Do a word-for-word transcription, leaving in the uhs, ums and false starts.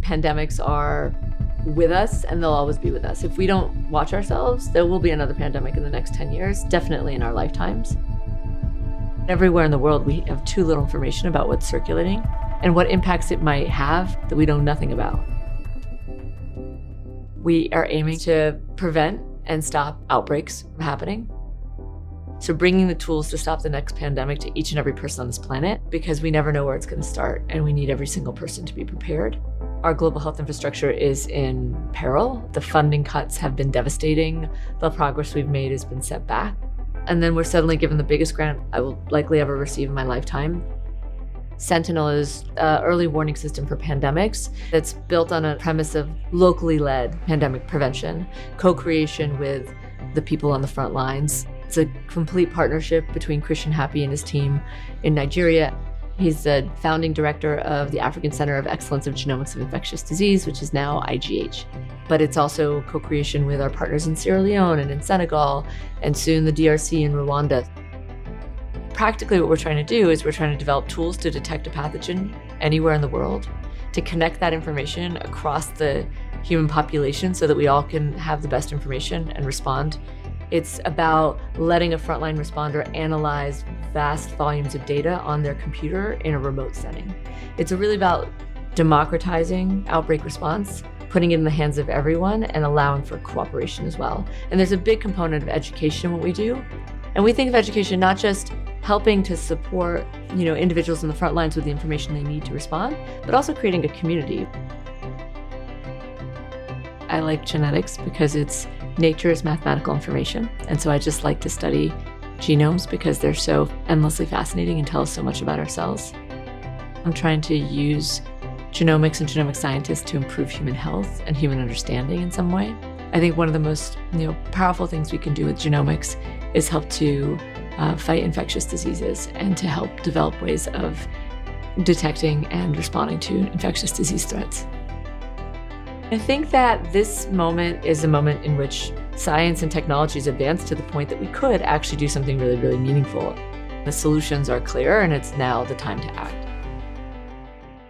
pandemics are with us and they'll always be with us. If we don't watch ourselves, there will be another pandemic in the next ten years, definitely in our lifetimes. Everywhere in the world, we have too little information about what's circulating and what impacts it might have that we know nothing about. We are aiming to prevent and stop outbreaks from happening. So bringing the tools to stop the next pandemic to each and every person on this planet, because we never know where it's going to start and we need every single person to be prepared. Our global health infrastructure is in peril. The funding cuts have been devastating. The progress we've made has been set back. And then we're suddenly given the biggest grant I will likely ever receive in my lifetime. Sentinel is an early warning system for pandemics that's built on a premise of locally led pandemic prevention, co-creation with the people on the front lines. It's a complete partnership between Christian Happy and his team in Nigeria. He's the founding director of the African Center of Excellence of Genomics of Infectious Disease, which is now I G H. But it's also co-creation with our partners in Sierra Leone and in Senegal, and soon the D R C and Rwanda. Practically what we're trying to do is we're trying to develop tools to detect a pathogen anywhere in the world, to connect that information across the human population so that we all can have the best information and respond. It's about letting a frontline responder analyze vast volumes of data on their computer in a remote setting. It's really about democratizing outbreak response, putting it in the hands of everyone and allowing for cooperation as well. And there's a big component of education in what we do. And we think of education not just helping to support, you know, individuals in the front lines with the information they need to respond, but also creating a community. I like genetics because it's nature's mathematical information. And so I just like to study genomes because they're so endlessly fascinating and tell us so much about ourselves. I'm trying to use genomics and genomic scientists to improve human health and human understanding in some way. I think one of the most you know, powerful things we can do with genomics is help to uh, fight infectious diseases and to help develop ways of detecting and responding to infectious disease threats. I think that this moment is a moment in which science and technology has advanced to the point that we could actually do something really, really meaningful. The solutions are clear and it's now the time to act.